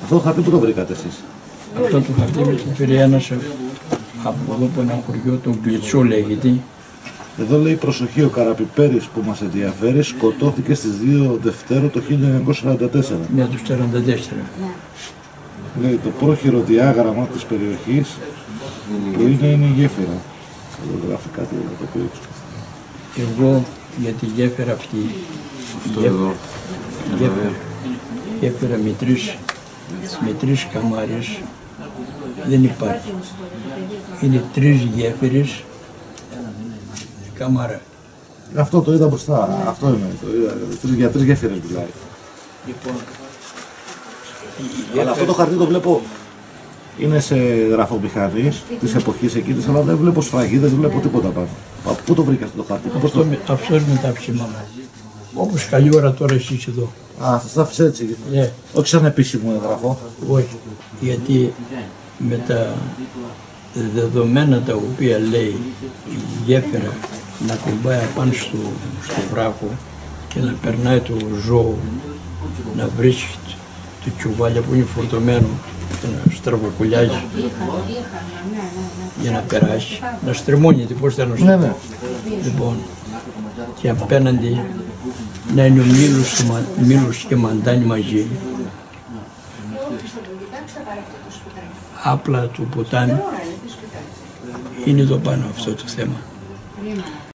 Αυτό το χαρτί που το βρήκατε εσείς? Αυτό το χαρτί με την φέρει ένας από εδώ από ένα χωριό, τον Κλιτσό λέγεται. Εδώ λέει προσοχή, ο Καραπιπέρης που μας ενδιαφέρει σκοτώθηκε στις 2 Δευτέρου το 1944. Ναι, το 1944. Λέει το πρόχειρο διάγραμμα της περιοχής που είναι η γέφυρα. Εδώ γράφει κάτι για το οποίο. Εγώ για τη γέφυρα αυτή, γέφυρα με τρεις καμάρες δεν υπάρχει. Είναι 3 γέφυρες, καμάρα. Αυτό το είδα μπροστά, αυτό είναι, για 3 γέφυρες μιλάει. Λοιπόν, αλλά αυτό το χαρτί το βλέπω, είναι σε γραφομηχανής της εποχής εκείνης, αλλά δεν βλέπω σφραγίδες, δεν βλέπω τίποτα πάνω. Πού το βρήκα αυτό το χαρτί? Αυτό είναι τα ψήμα μας. Όπως καλή ώρα τώρα εσείς εδώ. Α, σας τα άφησε έτσι? Ναι. Όχι σαν επίσημο έγγραφο. Όχι, γιατί με τα δεδομένα τα οποία λέει η γέφυρα να κουμπάει απάνω στο βράχο και να περνάει το ζώο, να βρίσκει το τσουβάλια που είναι φορτωμένο και να στραβοκουλιάζει για να περάσει, να στριμώνεται, πώς θα να σου πω. Λοιπόν, και απέναντι να είναι ο Μήλος και Μαντάνη μαζί. Άπλα του ποτάμι είναι εδώ πάνω αυτό το θέμα.